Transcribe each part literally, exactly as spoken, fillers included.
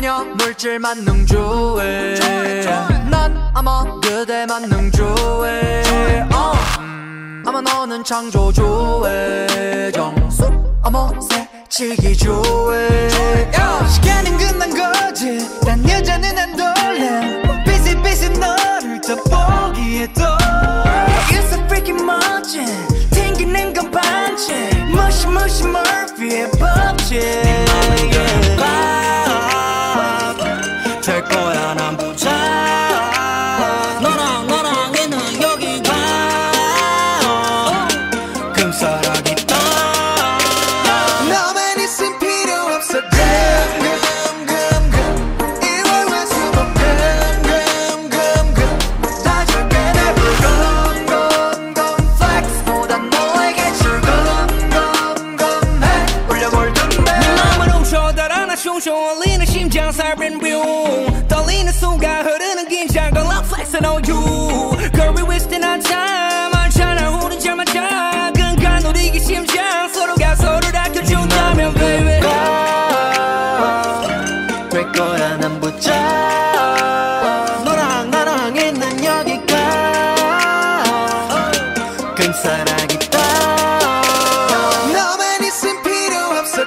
아냐 물질만 능주해 난 아마 그대만 능주해 어. 음, 아마 너는 창조주해 정수 아마 새치기주해 시간은 끝난 거지 난 여자는 안 돌래 삐슬삐슬 너를 더 보기에도 You're so freaking 멋진 튕기는 건 반칙 무시무시 머피의 법칙 될 거야 난 부자 너랑 너랑 있는 여기가 금사라기 떠 너만 있음 필요 없어 금금금금 일월화수목 금금금금 다 줄게 내 불금금금 플렉스보다 너에게 출금금금해 올려볼 준비 네 맘을 훔쳐달아 나 숑숑 울리는 심장 살빈 뷰 떨리는 순간 흐르는 긴장감 Love flexing on you Girl we wasting our time 알잖아 우린 잘 맞아 끈간 우리의 심장 서로가 서로를 아껴준다면 baby 될 거야 난 부자 너랑 나랑 있는 여기가 금사라기 떠 너만 있음 필요 없어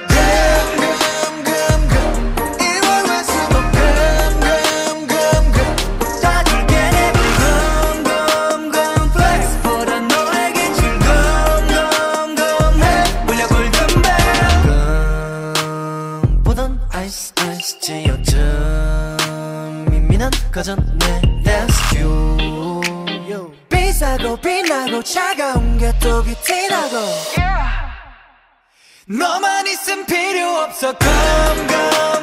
아이스 아이스 지어준 미미는 거졌네 That's you 비싸고 빛나고 차가운 게 또 비티나고 yeah. 너만 있음 필요 없어 Come come